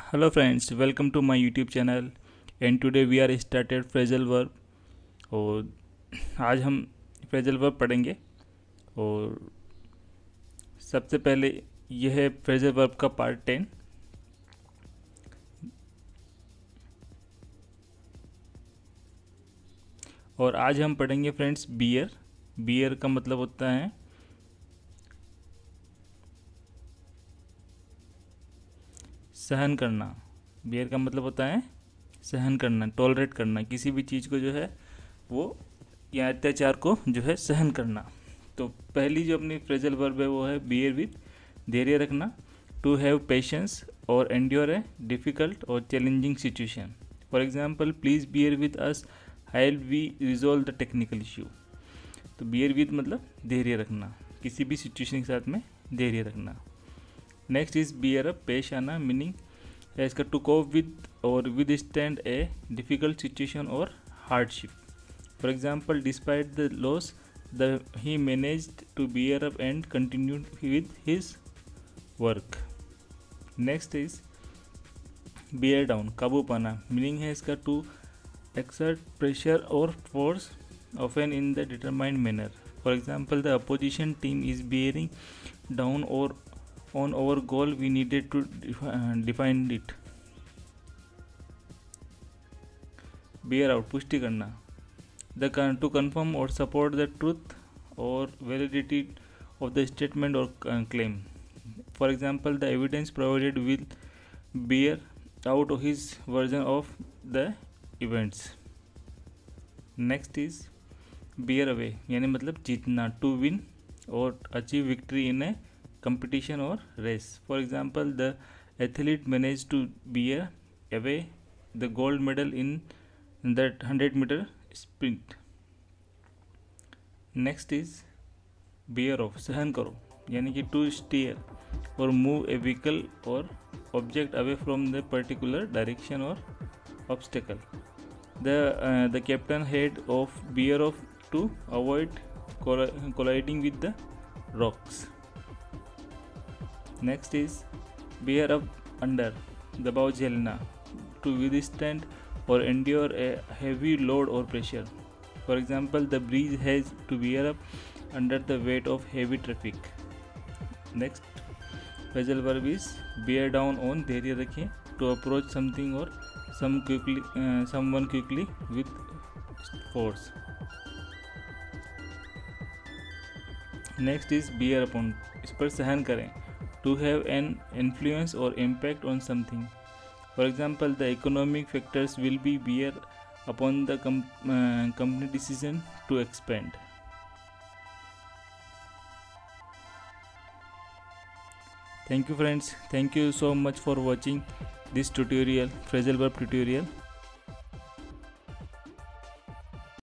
Hello friends, welcome to my YouTube channel and today we are started phrasal verb और आज हम phrasal verb पढ़ेंगे। और सबसे पहले यह है phrasal verb का पार्ट 10। और आज हम पढ़ेंगे फ्रेंड्स बियर। बियर का मतलब होता है सहन करना। बियर का मतलब होता है सहन करना, टॉलरेट करना, किसी भी चीज़ को जो है वो या अत्याचार को जो है सहन करना। तो पहली जो अपनी फ्रेजल वर्ब है वो है बियर विथ, धैर्य रखना। टू हैव पेशेंस और एंड्योर ए डिफ़िकल्ट और challenging situation. For example, please bear with us while we resolve the technical issue. तो बियर विथ मतलब धैर्य रखना, किसी भी सिचुएशन के साथ में धैर्य रखना। नेक्स्ट इज बियर अप, पेश आना, मीनिंग है इसका टू कोप विद और withstand a difficult situation और hardship. For example, despite the loss the he managed to bear up and continued with his work. Next is bear down, काबू पाना, meaning है इसका to exert pressure और force often in the determined manner. For example, the opposition team is bearing down और on our goal we needed to define it. bear out, पुष्टि करना, the to confirm or support the truth or validity of the statement or claim. For example, the evidence provided will bear out his version of the events. Next is bear away, यानी मतलब जीतना, to win or achieve victory in a competition or race. For example, the athlete managed to bear away the gold medal in that 100-meter sprint. Next is bear off, सहन करो, यानी कि to steer or move a vehicle or object away from the particular direction or obstacle. The captain had of bear off to avoid colliding with the rocks. Next is bear up under, दबाव झेलना, to withstand और endure a heavy load और pressure. For example, the bridge has to bear up under the weight of heavy traffic. Next phrasal verb is bear down on, धैर्य रखें, to approach something और someone quickly with force. Next is bear upon, इस पर सहन करें, to have an influence or impact on something. For example, the economic factors will be bear upon the company decision to expand. Thank you friends, thank you so much for watching this tutorial, phrasal verb tutorial.